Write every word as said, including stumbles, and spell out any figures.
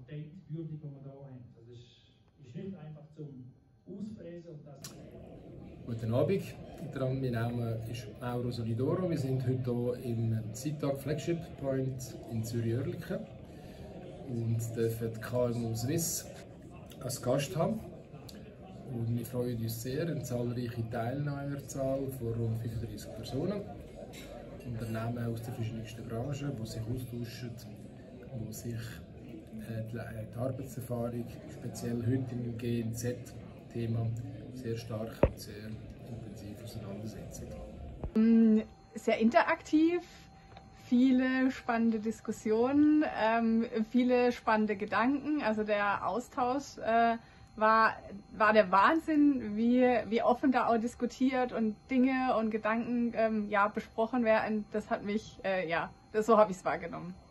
Patentwürdig, die wir hier haben. Also das ist nicht einfach zum Ausfräsen und das. Guten Abend, mein Name ist Mauro Solidoro. Wir sind heute hier im Zeitag Flagship Point in Zürich-Oerlikon und dürfen die K M U Swiss als Gast haben. Und wir freuen uns sehr, eine zahlreiche Teilnehmerzahl von rund fünfunddreißig Personen. Unternehmen aus den verschiedensten Branchen, die sich austauschen, die sich äh, die Arbeitserfahrung, speziell heute im G N Z-Thema, sehr stark und sehr intensiv auseinandersetzen. Sehr interaktiv, viele spannende Diskussionen, ähm, viele spannende Gedanken. Also der Austausch äh, war, war der Wahnsinn, wie, wie offen da auch diskutiert und Dinge und Gedanken ähm, ja, besprochen werden. Das hat mich, äh, ja, das, so habe ich es wahrgenommen.